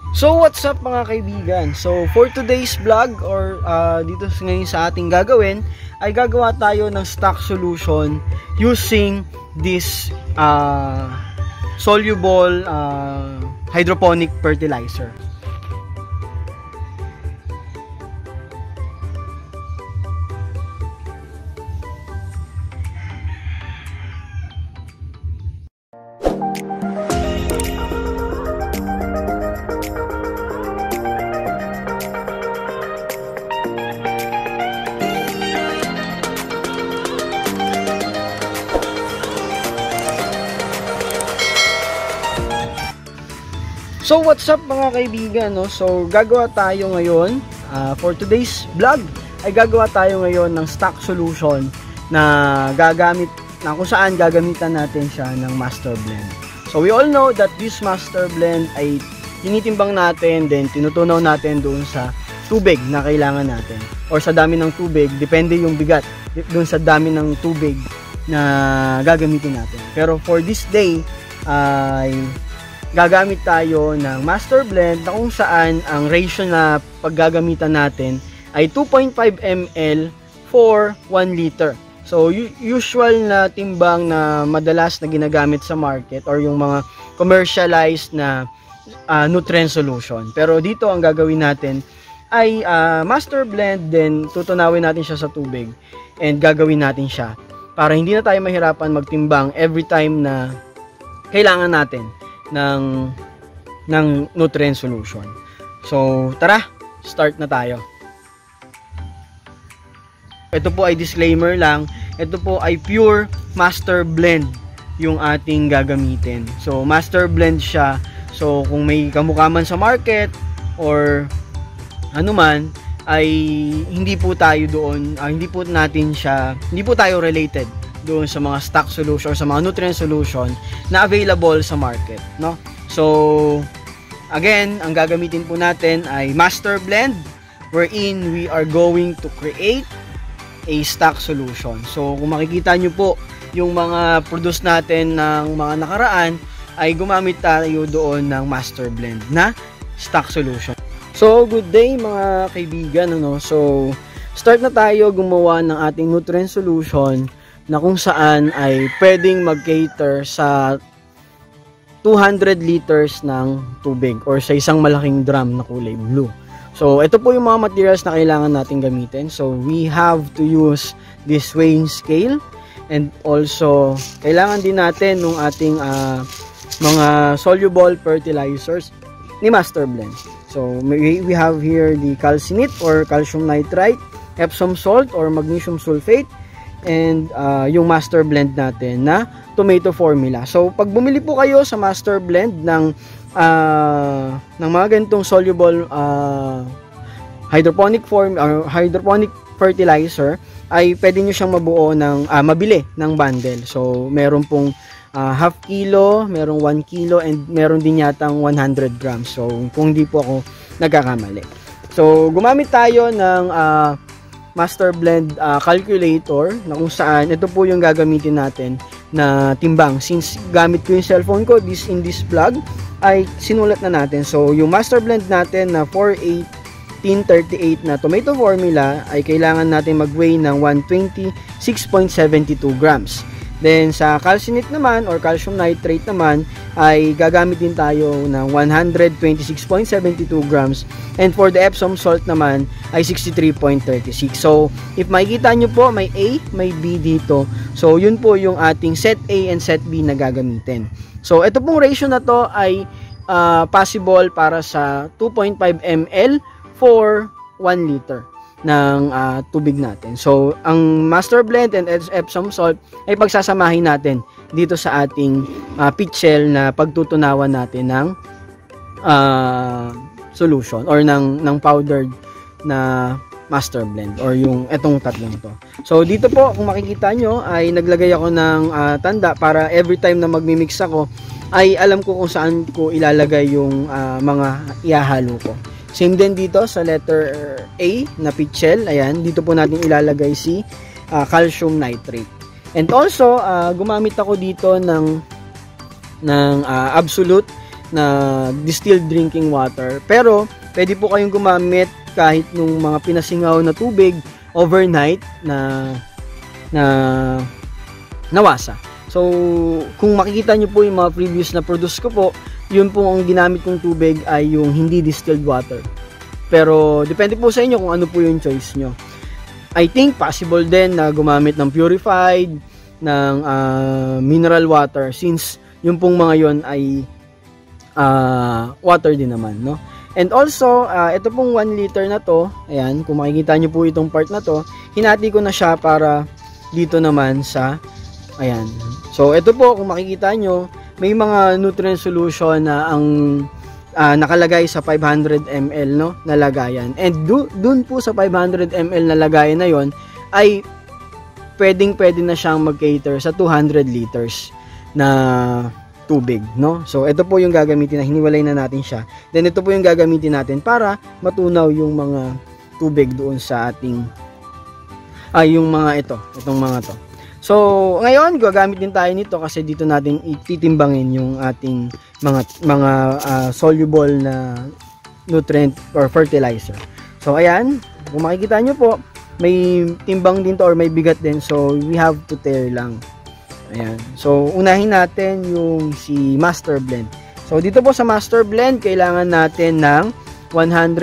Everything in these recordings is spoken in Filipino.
So what's up mga kaibigan? So for today's vlog or dito ngayon sa ating gagawin ay gagawa tayo ng stock solution using this soluble hydroponic fertilizer. So what's up mga kaibigan, no? So gagawa tayo ngayon for today's vlog ay gagawa tayo ngayon ng stock solution na kung saan gagamitan natin siya ng master blend. So we all know that this master blend ay tinitimbang natin, then tinutunaw natin doon sa tubig na kailangan natin or sa dami ng tubig, depende yung bigat doon sa dami ng tubig na gagamitin natin. Pero for this day ay gagamit tayo ng master blend na kung saan ang ratio na paggagamitan natin ay 2.5 ml for 1 liter. So usual na timbang na madalas na ginagamit sa market or yung mga commercialized na nutrient solution. Pero dito ang gagawin natin ay master blend, then tutunawin natin siya sa tubig and gagawin natin siya para hindi na tayo mahirapan magtimbang every time na kailangan natin ng nutrient solution. So tara, start na tayo. Ito po ay disclaimer lang. Ito po ay pure master blend yung ating gagamitin. So master blend siya. So kung may kamukha man sa market or ano man, ay hindi po tayo doon, hindi po tayo related doon sa mga stock solution or sa mga nutrient solution na available sa market, no? So again, ang gagamitin po natin ay master blend wherein we are going to create a stock solution. So kung makikita nyo po yung mga produce natin ng mga nakaraan ay gumamit tayo doon ng master blend na stock solution. So good day mga kaibigan, ano? So start na tayo gumawa ng ating nutrient solution na kung saan ay pwedeng mag-cater sa 200 liters ng tubig or sa isang malaking drum na kulay blue. So ito po yung mga materials na kailangan natin gamitin. So we have to use this weighing scale, and also kailangan din natin ng ating mga soluble fertilizers ni master blend. So we have here the calcinite or calcium nitrite, Epsom salt or magnesium sulfate, and yung master blend natin na tomato formula. So pag bumili po kayo sa master blend ng mga ganitong soluble hydroponic fertilizer, ay pwede nyo siyang mabili ng bundle. So meron pong half kilo, merong 1 kilo, and meron din yatang 100 grams. So kung di po ako nagkakamali. So gumamit tayo ng master blend calculator na kung saan ito po yung gagamitin natin na timbang. Since gamit ko yung cellphone ko in this vlog ay sinulat na natin. So yung master blend natin na 41838 na tomato formula ay kailangan natin mag-weigh ng 126.72 grams. Then sa calcinite naman or calcium nitrate naman ay gagamit din tayo ng 126.72 grams, and for the Epsom salt naman ay 63.36. So if makikita nyo po, may A, may B dito. So yun po yung ating set A and set B na gagamitin. So ito pong ratio na to ay possible para sa 2.5 ml for 1 liter ng tubig natin. So ang master blend and Epsom salt ay pagsasamahin natin dito sa ating pitchel na pagtutunawan natin ng solution or ng powdered na master blend or yung etong tatlong to. So dito po kung makikita nyo ay naglagay ako ng tanda para every time na magmi-mix ako ay alam ko kung saan ko ilalagay yung mga ihahalo ko. Same din dito sa letter A na pitchel. Ayan, dito po natin ilalagay si calcium nitrate. And also, gumamit ako dito ng absolute na distilled drinking water. Pero pwede po kayong gumamit kahit nung mga pinasingaw na tubig overnight na nawasa. So, kung makikita nyo po yung mga previous na produce ko po, yun po ang ginamit kong tubig ay yung hindi distilled water. Pero, depende po sa inyo kung ano po yung choice nyo. I think possible din na gumamit ng purified, ng mineral water, since yung pong mga yon ay water din naman, no? And also, ito pong 1 liter na to, ayan, kung makikita nyo po itong part na to, hinati ko na siya para dito naman sa, ayan. So, ito po, kung makikita nyo, may mga nutrient solution na ang nakalagay sa 500 ml, no, na lagayan. And dun po sa 500 ml na lagayan na yon ay pwede na siyang mag-cater sa 200 liters na tubig, no? So, ito po yung gagamitin na hiniwalay na natin siya. Then, ito po yung gagamitin natin para matunaw yung mga tubig doon sa ating yung mga itong mga to. So, ngayon, gagamit din tayo nito kasi dito natin ititimbangin yung ating mga soluble na nutrient or fertilizer. So, ayan, kung makikita nyo po, may timbang din to or may bigat din. So, we have to tare lang. Ayan. So, unahin natin yung si Master Blend. So, dito po sa Master Blend, kailangan natin ng 100.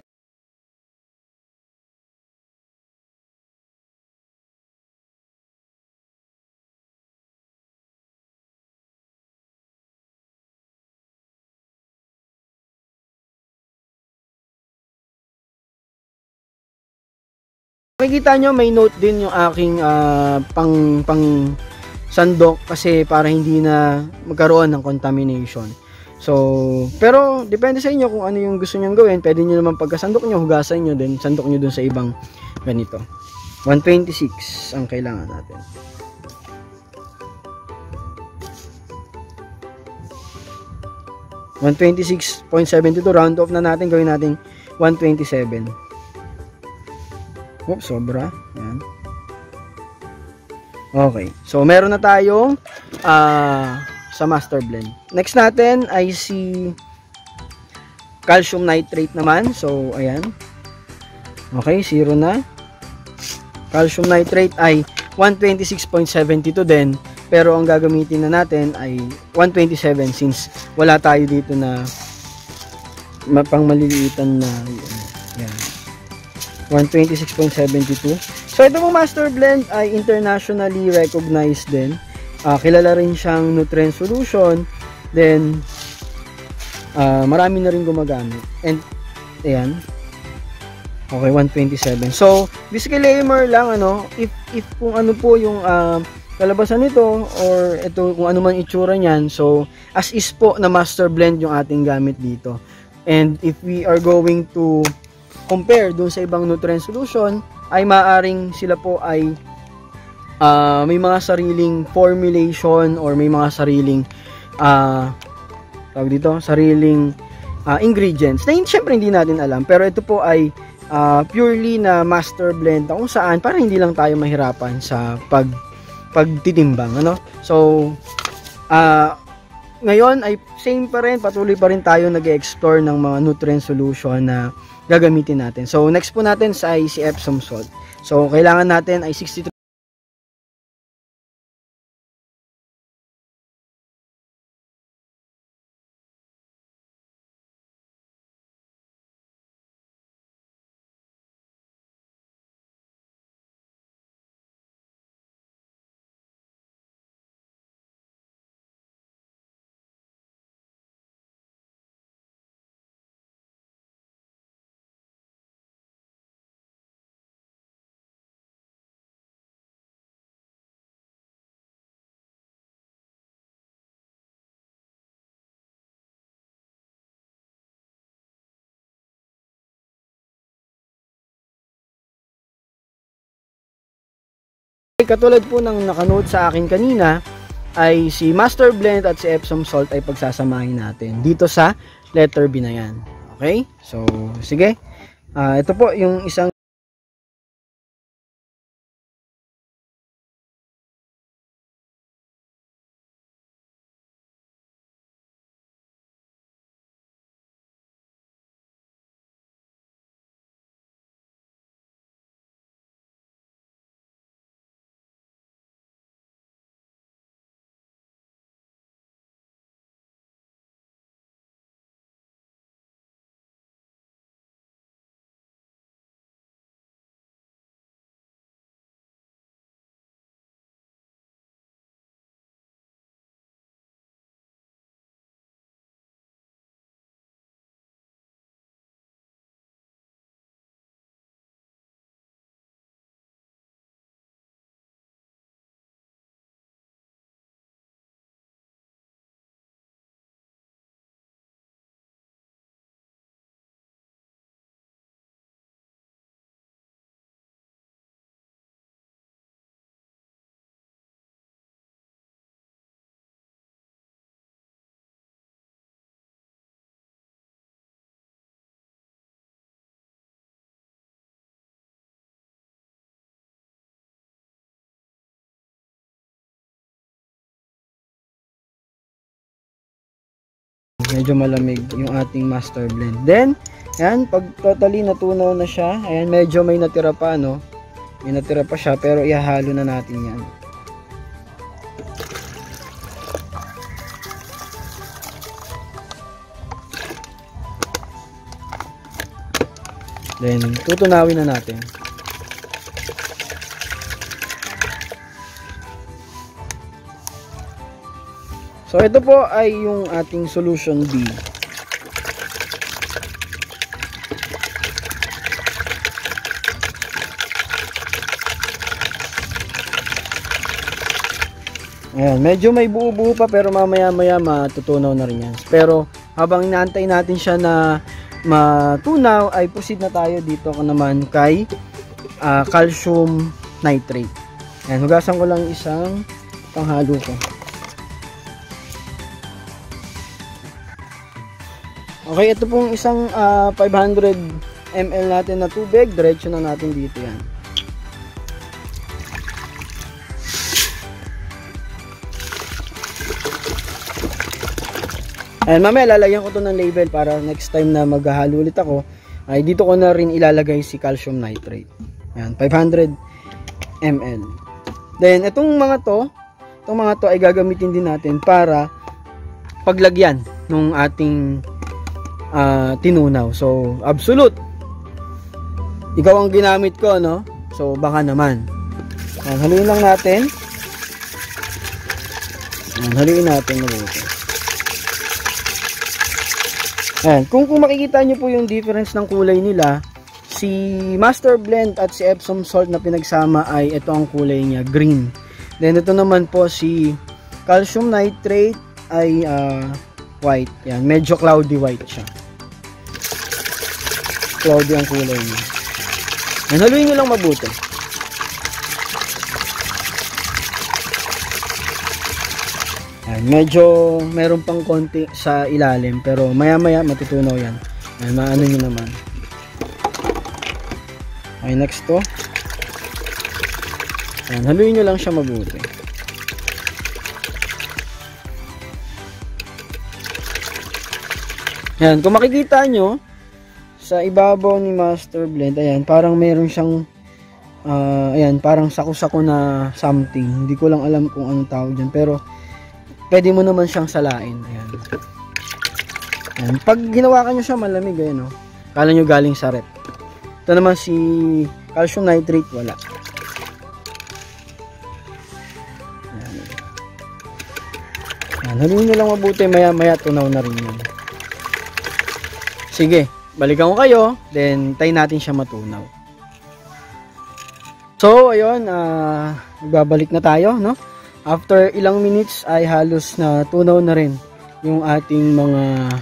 Makikita nyo, may note din yung aking pang sandok kasi para hindi na magkaroon ng contamination. So, pero depende sa inyo kung ano yung gusto nyo gawin. Pwede nyo naman pagkasandok nyo, hugasan nyo din, sandok nyo dun sa ibang ganito. 126 ang kailangan natin. $126.72, round off na natin, gawin natin 127. Oops, sobra. Ayan. Okay. So, meron na tayong sa Master Blend. Next natin ay si calcium nitrate naman. So, ayan. Okay, 0 na. Calcium nitrate ay 126.72 din. Pero ang gagamitin na natin ay 127 since wala tayo dito na pang maliliitan na yan. 126.72. So, ito po Master Blend ay internationally recognized din. Kilala rin siyang nutrient solution. Then, marami na rin gumagamit. And, ayan. Okay, 127. So, disclaimer lang, if kung ano po yung kalabasan nito, or ito, kung ano man itsura niyan, so, as is po na Master Blend yung ating gamit dito. And, if we are going to compare dun sa ibang nutrient solution, ay maaring sila po ay may mga sariling formulation or may mga sariling sariling ingredients na syempre hindi natin alam, pero ito po ay purely na Master Blend kung saan para hindi lang tayo mahirapan sa pagtitimbang, so ngayon ay same pa rin, patuloy pa rin tayo nag-explore ng mga nutrient solution na gagamitin natin. So, next po natin ay si Epsom salt. So, kailangan natin ay 63katulad po ng nakanote sa akin kanina, ay si Master Blend at si Epsom salt ay pagsasamahin natin dito sa letter B na yan. Okay? So, sige. Ito po yung isang medyo malamig yung ating master blend. Then, ayan, pag totally natunaw na siya, ayan, medyo may natira pa, no? May natira pa siya, pero ihahalo na natin yan. Then, tutunawin na natin. So, ito po ay yung ating solution B. Ayan, medyo may buo-buo pa pero mamaya-maya matutunaw na rin yan. Pero habang inaantay natin siya na matunaw, ay proceed na tayo dito naman kay calcium nitrate. Ayan, hugasan ko lang isang panghalo ko. Okay, ito pong isang 500 ml natin na tubig. Diretso na natin dito yan. Ayan, mamaya lalagyan ko to ng label para next time na maghahalo ulit ako, ay dito ko na rin ilalagay si calcium nitrate. Ayan, 500 ml. Then, itong mga to ay gagamitin din natin para paglagyan ng ating tinunaw. So, absolute. Ikaw ang ginamit ko, no? So, baka naman. Ayan, haluin lang natin. Ayan, haluin natin mabuti. Ayan, kung makikita nyo po yung difference ng kulay nila, si Master Blend at si Epsom Salt na pinagsama ay ito ang kulay niya, green. Then, ito naman po si Calcium Nitrate ay white. Yan, medyo cloudy white siya. Cloudy ang kulay niya. Yan, haluin nyo lang mabuti. Yan, medyo meron pang konti sa ilalim pero maya-maya matutunaw yan. Yan, maano nyo naman. Okay, next to. Yan, haluin nyo lang siya mabuti. Yan, kung makikita nyo sa ibabaw ni Master Blend, ayan, parang meron siyang ayan, parang sako-sako na something. Hindi ko lang alam kung anong tawag dyan, pero pwede mo naman siyang salain. Ayan. Ayan, pag ginawakan nyo siya malamig, ayan, no? Kala nyo galing sa rep. Ito naman si calcium nitrate, wala. Ayan. Ayan, haluin nyo lang mabuti, maya-maya tunaw na rin yun. Sige, balikan ko kayo, then tayo natin siya matunaw. So, ayun, magbabalik na tayo, no? After ilang minutes ay halos na tunaw na rin yung ating mga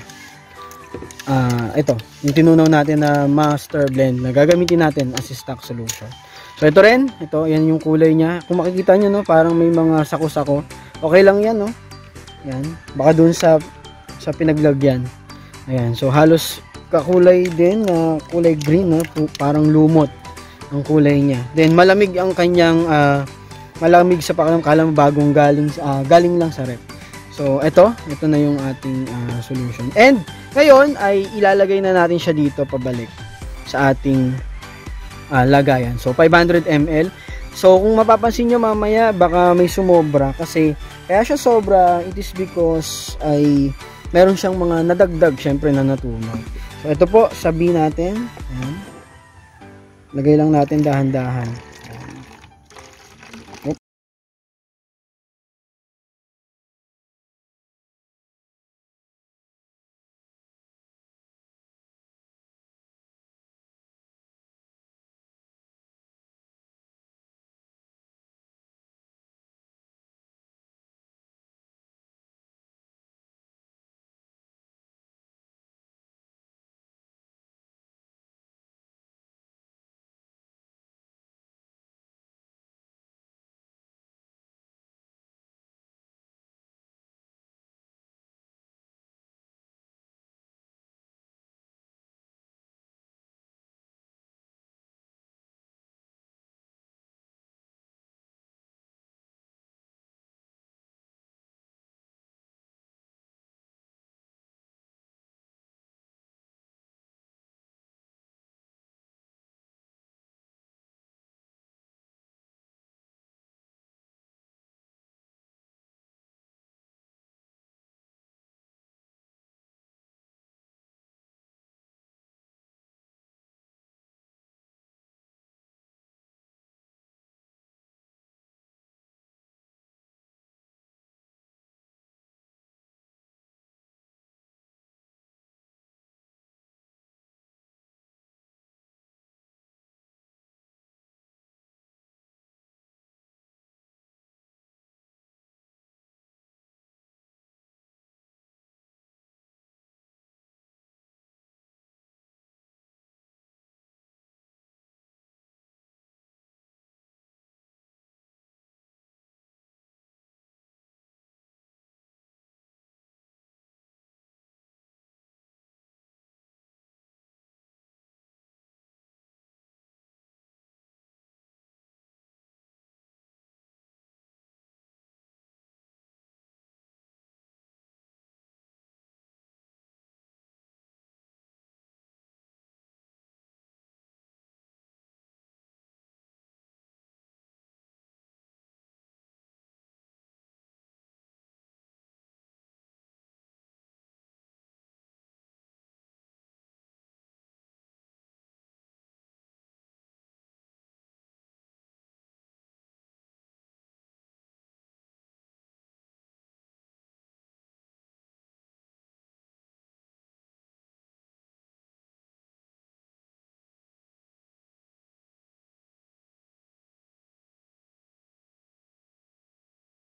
ito, yung tinunaw natin na Master Blend na gagamitin natin as stock solution. So, ito rin, ito, yan yung kulay niya. Kung makikita nyo, no, parang may mga sako-sako. Okay lang yan, no? Yan, baka dun sa pinaglagyan. Ayan, so halos kakulay din na kulay green, no? Parang lumot ang kulay niya. Then malamig ang kanyang malamig sa pakiramdam, bagong galing lang sa rep. So ito na yung ating solution. And ngayon ay ilalagay na natin siya dito pabalik sa ating lagayan. So 500 ml. So kung mapapansin nyo mamaya baka may sumobra kasi kaya siya sobra, it is because ay meron siyang mga nadagdag syempre na natunaw. So ito po, sabi natin. Ayan. Lagay lang natin dahan-dahan.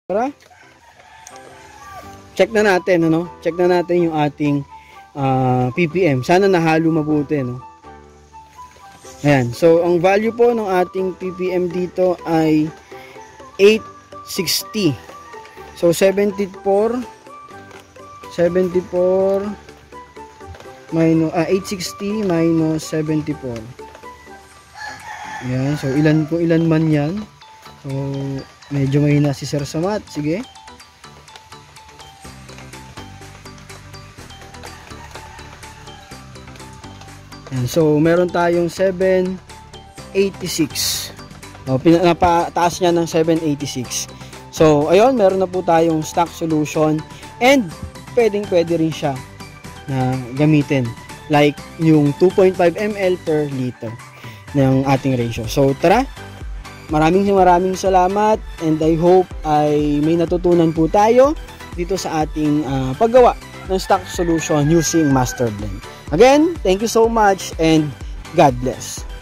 Tara. Check na natin, ano? Check na natin yung ating ppm. Sana nahalo mabuti, no? Ayan. So, ang value po ng ating ppm dito ay 860. So, 74 minus 860 minus 74. Ayan. So, ilan man yan. So, medyo mahina si Sir sa math. Sige. Ayan, so, meron tayong 786. Napataas niya ng 786. So, ayun, meron na po tayong stock solution. And, pwede rin siya na gamitin. Like, yung 2.5 ml per liter ng ating ratio. So, tara. Maraming salamat. And I hope ay may natutunan po tayo dito sa ating paggawa ng stock solution using Master Blend. Again, thank you so much and God bless.